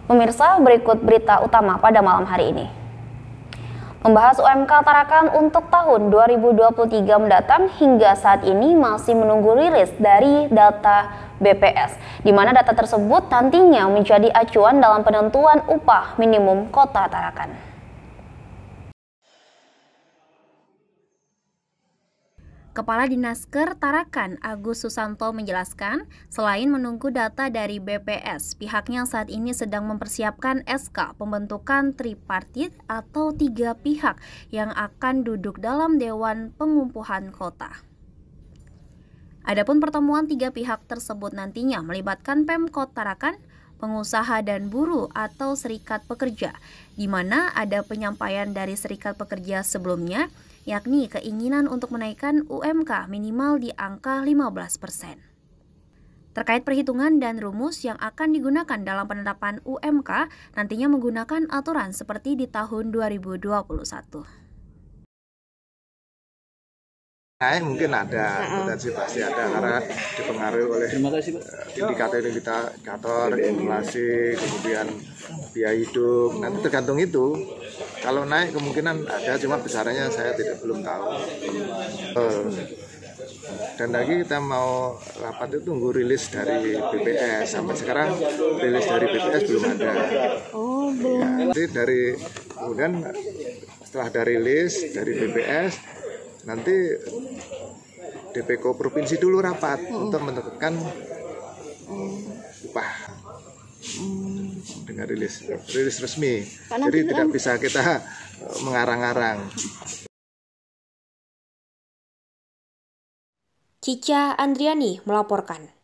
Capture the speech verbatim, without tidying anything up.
Pemirsa, berikut berita utama pada malam hari ini. Membahas U M K Tarakan untuk tahun dua ribu dua puluh tiga mendatang hingga saat ini masih menunggu rilis dari data B P S, di mana data tersebut nantinya menjadi acuan dalam penentuan upah minimum Kota Tarakan. Kepala Dinasker Tarakan, Agus Susanto menjelaskan, selain menunggu data dari B P S, pihaknya saat ini sedang mempersiapkan S K pembentukan tripartit atau tiga pihak yang akan duduk dalam Dewan Pengupahan Kota. Adapun pertemuan tiga pihak tersebut nantinya melibatkan Pemkot Tarakan, pengusaha dan buruh atau serikat pekerja, di mana ada penyampaian dari serikat pekerja sebelumnya, yakni keinginan untuk menaikkan U M K minimal di angka lima belas persen. Terkait perhitungan dan rumus yang akan digunakan dalam penetapan U M K, nantinya menggunakan aturan seperti di tahun dua ribu dua puluh satu. Naik mungkin ada, potensi pasti ada karena dipengaruhi oleh indikator-indikator inflasi, kemudian biaya hidup. Nanti tergantung itu. Kalau naik kemungkinan ada, cuma besarannya saya tidak belum tahu. Dan lagi kita mau rapat itu tunggu rilis dari B P S. Sampai sekarang rilis dari B P S belum ada. Oh, belum. Ya, nanti dari kemudian setelah ada rilis dari B P S, nanti D P K provinsi dulu rapat mm. untuk menentukan mm. upah mm. dengan rilis rilis resmi. Pak, jadi tidak kan bisa kita mengarang-arang. Cica Andriani melaporkan.